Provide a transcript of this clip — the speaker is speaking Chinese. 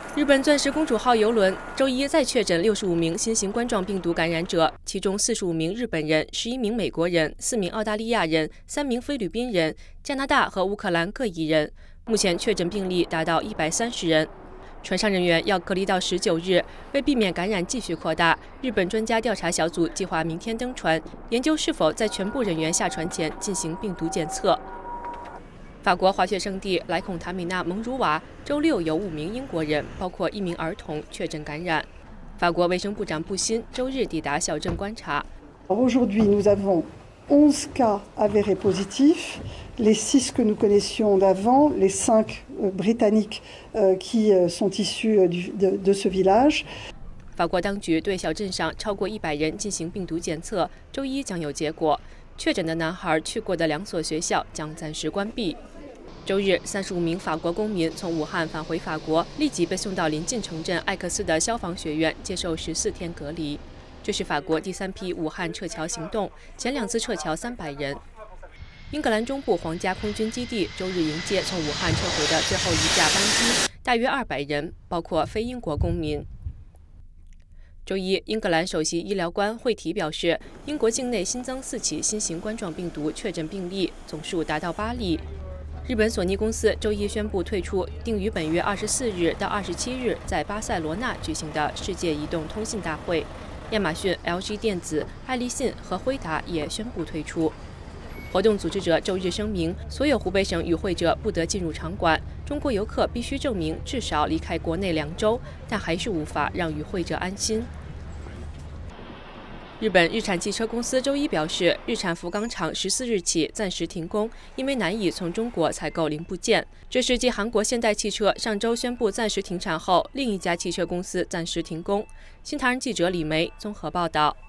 日本钻石公主号邮轮周一再确诊65名新型冠状病毒感染者，其中45名日本人、11名美国人、4名澳大利亚人、3名菲律宾人、加拿大和乌克兰各1人。目前确诊病例达到130人。船上人员要隔离到19日，为避免感染继续扩大，日本专家调查小组计划明天登船，研究是否在全部人员下船前进行病毒检测。法国滑雪圣地莱孔塔米纳蒙茹瓦周六有5名英国人，包括1名儿童确诊感染。法国卫生部长布辛周日抵达小镇观察。 Aujourd'hui, nous avons 11 cas avérés positifs, les 6 que nous connaissions d'avant, les 5 britanniques qui sont issus de ce village. 法国当局对小镇上超过100人进行病毒检测，周一将有结果。确诊的男孩去过的2所学校将暂时关闭。周日，35名法国公民从武汉返回法国，立即被送到临近城镇艾克斯的消防学院接受14天隔离。这是法国第3批武汉撤侨行动，前2次撤侨300人。英格兰中部皇家空军基地周日迎接从武汉撤回的最后1架班机，大约200人，包括非英国公民。周一，英格兰首席医疗官惠提表示，英国境内新增4起新型冠状病毒确诊病例，总数达到8例。日本索尼公司周一宣布退出定于本月24日到27日在巴塞罗那举行的世界移动通信大会。亚马逊、LG 电子、爱立信和辉达也宣布退出。活动组织者周日声明，所有湖北省与会者不得进入场馆，中国游客必须证明至少离开国内2周，但还是无法让与会者安心。日本日产汽车公司周一表示，日产福冈厂14日起暂时停工，因为难以从中国采购零部件。这是继韩国现代汽车上周宣布暂时停产后，另一家汽车公司暂时停工。新唐人记者李梅综合报道。